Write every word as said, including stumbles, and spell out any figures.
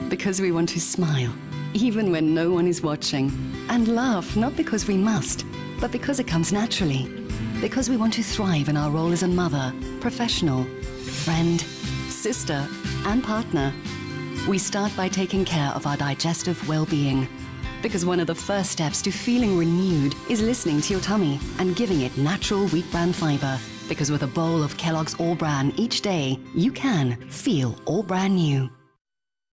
Because we want to smile, even when no one is watching. And laugh, not because we must, but because it comes naturally. Because we want to thrive in our role as a mother, professional, friend, sister, and partner. We start by taking care of our digestive well-being. Because one of the first steps to feeling renewed is listening to your tummy and giving it natural wheat bran fiber. Because with a bowl of Kellogg's All Bran each day, you can feel all brand new.